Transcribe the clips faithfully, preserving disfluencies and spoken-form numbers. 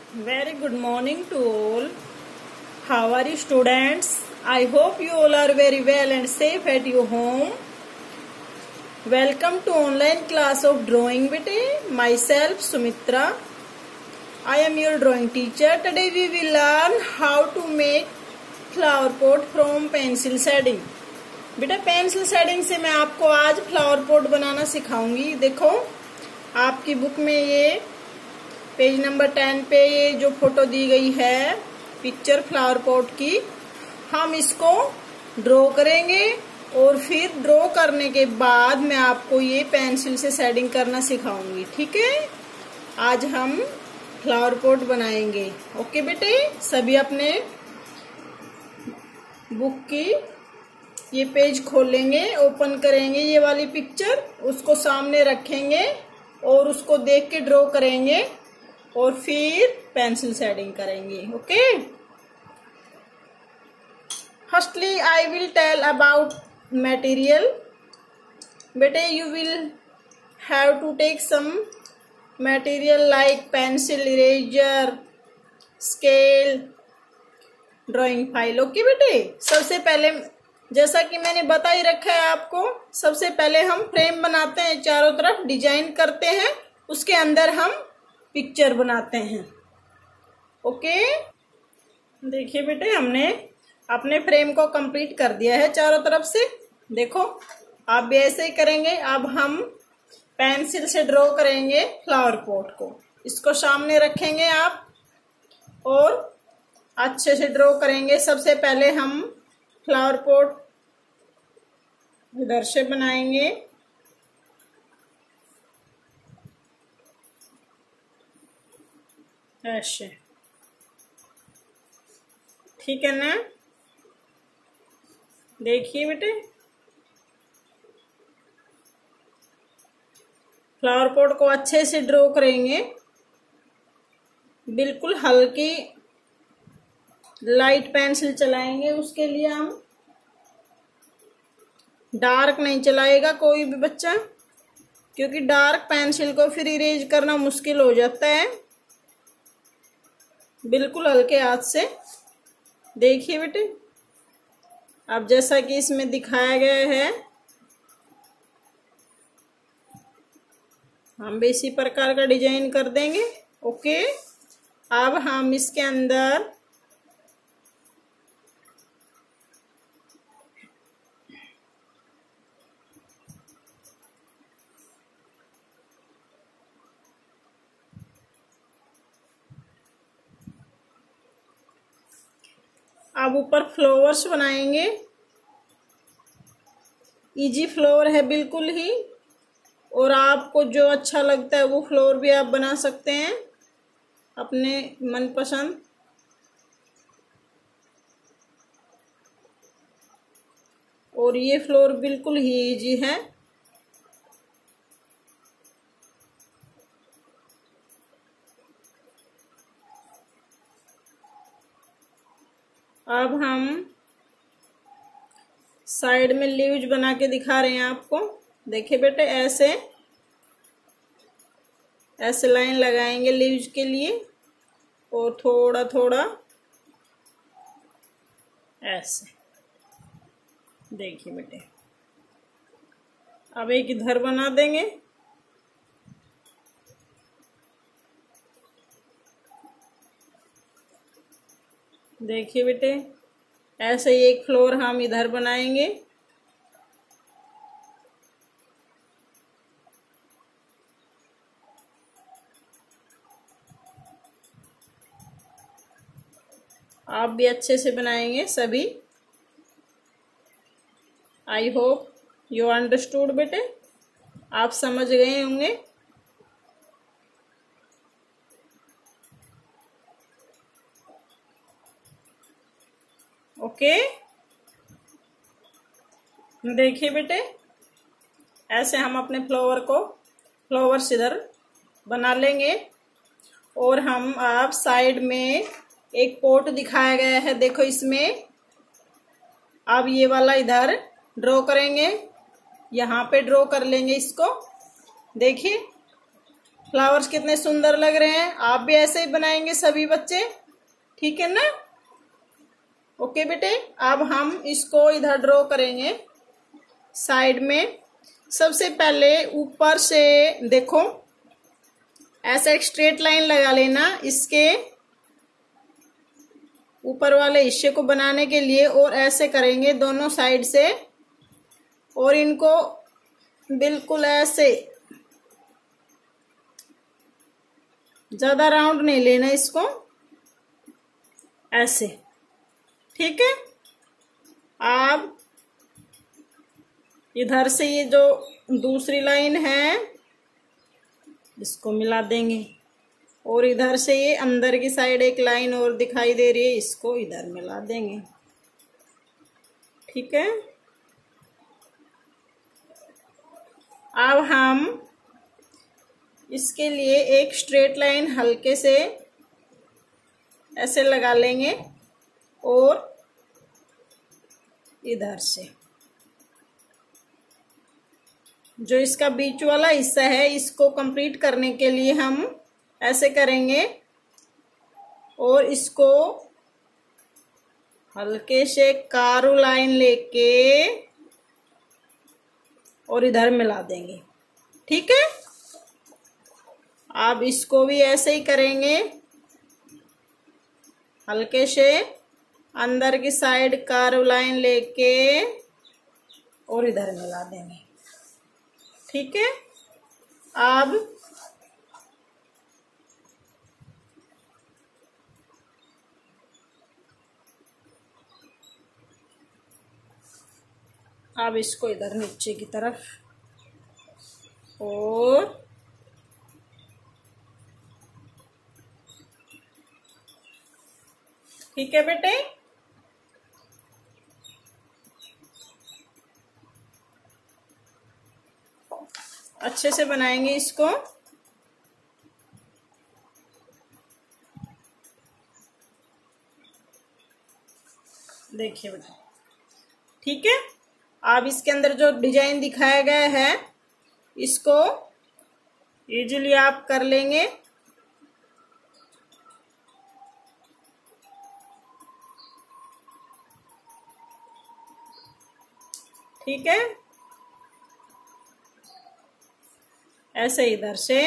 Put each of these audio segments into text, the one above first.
Very good morning to all. How are you, students? I hope you all are very well and safe at your home. Welcome to online class of drawing bete. Myself Sumitra. I am your drawing teacher. Today we will learn how to make flower pot from pencil shading. बेटा pencil shading से मैं आपको आज flower pot बनाना सिखाऊंगी। देखो आपकी book में ये page number ten पे ये जो फोटो दी गई है पिक्चर फ्लावर पॉट की, हम इसको ड्रॉ करेंगे और फिर ड्रॉ करने के बाद मैं आपको ये पेंसिल से शेडिंग करना सिखाऊंगी। ठीक है, आज हम फ्लावर पॉट बनाएंगे। ओके बेटे, सभी अपने बुक की ये पेज खोलेंगे, ओपन करेंगे ये वाली पिक्चर, उसको सामने रखेंगे और उसको देख के ड्रॉ करेंगे और फिर पेंसिल शेडिंग करेंगे। Okay, firstly I will tell about material. बेटे you will have to take some material like pencil, eraser, scale, drawing file. Okay बेटे, सबसे पहले जैसा कि मैंने बता ही रखा है आपको, सबसे पहले हम फ्रेम बनाते हैं, चारों तरफ डिजाइन करते हैं, उसके अंदर हम पिक्चर बनाते हैं। ओके, देखिए बेटे हमने अपने फ्रेम को कंप्लीट कर दिया है चारों तरफ से। देखो आप भी ऐसे ही करेंगे। अब हम पेंसिल से ड्रॉ करेंगे फ्लावर पॉट को। इसको सामने रखेंगे आप और अच्छे से ड्रॉ करेंगे। सबसे पहले हम फ्लावर पॉट इधर से बनाएंगे, ऐसे। ठीक है ना, देखिए बेटे फ्लावर पॉट को अच्छे से ड्रॉ करेंगे। बिल्कुल हल्की लाइट पेंसिल चलाएंगे, उसके लिए हम डार्क नहीं चलाएगा कोई भी बच्चा, क्योंकि डार्क पेंसिल को फिर इरेज करना मुश्किल हो जाता है। बिल्कुल हल्के हाथ से देखिए बेटे, अब जैसा कि इसमें दिखाया गया है हम भी इसी प्रकार का डिजाइन कर देंगे। ओके, अब हम इसके अंदर अब ऊपर फ्लावर्स बनाएंगे। इजी फ्लावर है बिल्कुल ही, और आपको जो अच्छा लगता है वो फ्लावर भी आप बना सकते हैं अपने मनपसंद। और ये फ्लावर बिल्कुल ही इजी है। अब हम साइड में लीव्स बना के दिखा रहे हैं आपको। देखिए बेटे ऐसे ऐसे लाइन लगाएंगे लीव्स के लिए और थोड़ा थोड़ा ऐसे। देखिए बेटे अब एक इधर बना देंगे। देखिए बेटे ऐसे ही एक फ्लोर हम इधर बनाएंगे। आप भी अच्छे से बनाएंगे सभी। आई होप यू अंडरस्टूड बेटे, आप समझ गए होंगे। ओके, देखिए बेटे ऐसे हम अपने फ्लावर को फ्लावर्स इधर बना लेंगे और हम आप साइड में एक पॉट दिखाया गया है, देखो इसमें अब ये वाला इधर ड्रॉ करेंगे, यहाँ पे ड्रॉ कर लेंगे इसको। देखिए फ्लावर्स कितने सुंदर लग रहे हैं। आप भी ऐसे ही बनाएंगे सभी बच्चे, ठीक है ना। ओके बेटे, अब हम इसको इधर ड्रॉ करेंगे साइड में। सबसे पहले ऊपर से देखो ऐसा एक स्ट्रेट लाइन लगा लेना इसके ऊपर वाले हिस्से को बनाने के लिए, और ऐसे करेंगे दोनों साइड से, और इनको बिल्कुल ऐसे, ज्यादा राउंड नहीं लेना इसको, ऐसे, ठीक है। अब इधर से ये जो दूसरी लाइन है इसको मिला देंगे, और इधर से ये अंदर की साइड एक लाइन और दिखाई दे रही है, इसको इधर मिला देंगे, ठीक है। अब हम इसके लिए एक स्ट्रेट लाइन हल्के से ऐसे लगा लेंगे, और इधर से जो इसका बीच वाला हिस्सा है इसको कंप्लीट करने के लिए हम ऐसे करेंगे, और इसको हल्के से कारू लाइन लेके और इधर मिला देंगे, ठीक है। अब इसको भी ऐसे ही करेंगे, हल्के से अंदर की साइड कारू लाइन लेके और इधर मिला देंगे, ठीक है। अब अब इसको इधर नीचे की तरफ, और ठीक है बेटे। अच्छे से बनाएंगे इसको, देखिए बेटा, ठीक है। अब इसके अंदर जो डिजाइन दिखाया गया है इसको इजीली आप कर लेंगे, ठीक है। ऐसे इधर से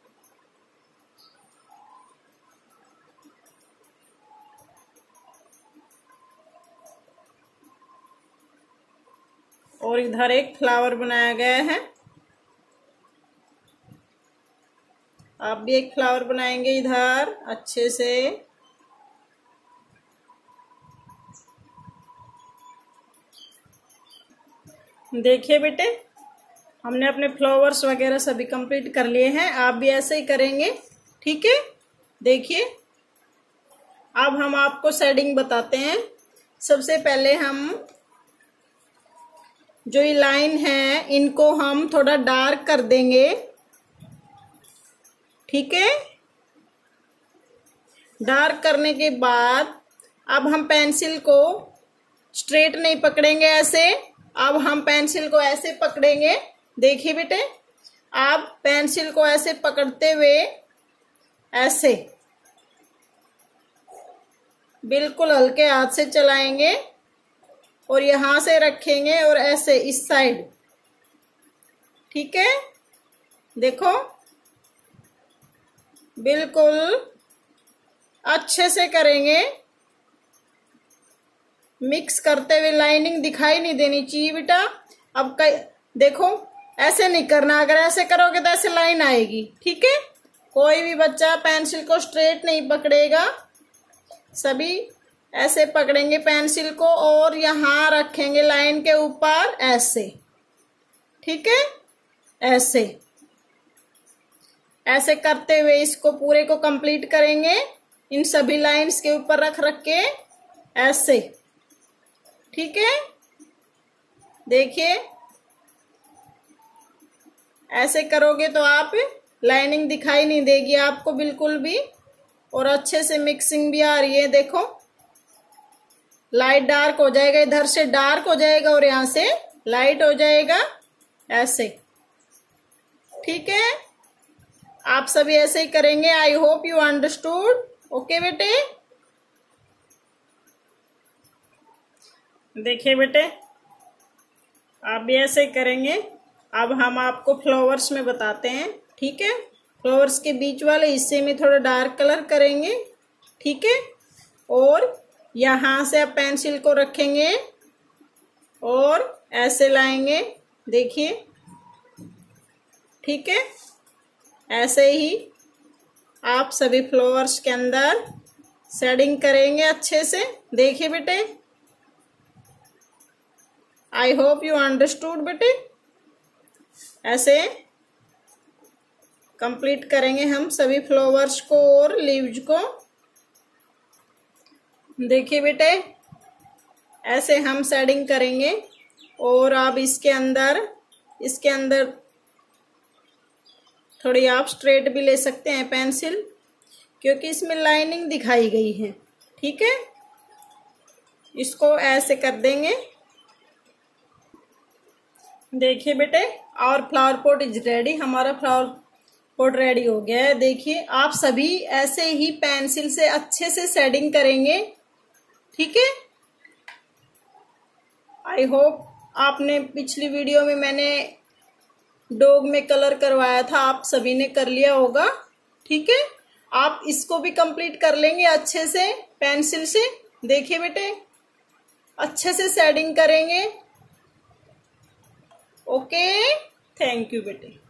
और इधर एक फ्लावर बनाया गया है। आप भी एक फ्लावर बनाएंगे इधर अच्छे से, देखिए बेटे हमने अपने फ्लावर्स वगैरह सभी कंप्लीट कर लिए हैं। आप भी ऐसे ही करेंगे, ठीक है। देखिए अब हम आपको शेडिंग बताते हैं। सबसे पहले हम जो ये लाइन है इनको हम थोड़ा डार्क कर देंगे, ठीक है। डार्क करने के बाद अब हम पेंसिल को स्ट्रेट नहीं पकड़ेंगे ऐसे, अब हम पेंसिल को ऐसे पकड़ेंगे। देखिए बेटे आप पेंसिल को ऐसे पकड़ते हुए ऐसे बिल्कुल हल्के हाथ से चलाएंगे और यहां से रखेंगे और ऐसे इस साइड, ठीक है। देखो बिल्कुल अच्छे से करेंगे, मिक्स करते हुए। लाइनिंग दिखाई नहीं देनी चाहिए बेटा। अब कई देखो ऐसे नहीं करना, अगर ऐसे करोगे तो ऐसे लाइन आएगी, ठीक है। कोई भी बच्चा पेंसिल को स्ट्रेट नहीं पकड़ेगा, सभी ऐसे पकड़ेंगे पेंसिल को और यहाँ रखेंगे लाइन के ऊपर ऐसे, ठीक है। ऐसे ऐसे करते हुए इसको पूरे को कंप्लीट करेंगे, इन सभी लाइंस के ऊपर रख रख के ऐसे, ठीक है। देखिए ऐसे करोगे तो आप लाइनिंग दिखाई नहीं देगी आपको बिल्कुल भी, और अच्छे से मिक्सिंग भी आ रही है। देखो लाइट डार्क हो जाएगा, इधर से डार्क हो जाएगा और यहाँ से लाइट हो जाएगा ऐसे, ठीक है। आप सभी ऐसे ही करेंगे। I hope you understood. Okay बेटे, देखिए बेटे आप भी ऐसे ही करेंगे। अब हम आपको फ्लावर्स में बताते हैं, ठीक है। फ्लावर्स के बीच वाले हिस्से में थोड़ा डार्क कलर करेंगे, ठीक है। और यहाँ से आप पेंसिल को रखेंगे और ऐसे लाएंगे, देखिए, ठीक है। ऐसे ही आप सभी फ्लावर्स के अंदर शेडिंग करेंगे अच्छे से। देखिए बेटे, आई होप यू अंडरस्टूड बेटे। ऐसे कंप्लीट करेंगे हम सभी फ्लावर्स को और लीव्स को। देखिए बेटे, ऐसे हम शेडिंग करेंगे। और आप इसके अंदर इसके अंदर थोड़ी आप स्ट्रेट भी ले सकते हैं पेंसिल, क्योंकि इसमें लाइनिंग दिखाई गई है, ठीक है। इसको ऐसे कर देंगे। देखिए बेटे, और फ्लावर पॉट इज रेडी। हमारा फ्लावर पॉट रेडी हो गया है। देखिए आप सभी ऐसे ही पेंसिल से अच्छे से शेडिंग करेंगे, ठीक है। आई होप आपने पिछली वीडियो में मैंने डॉग में कलर करवाया था, आप सभी ने कर लिया होगा, ठीक है। आप इसको भी कंप्लीट कर लेंगे अच्छे से पेंसिल से। देखिए बेटे, अच्छे से शेडिंग करेंगे। ओके, थैंक यू बेटे।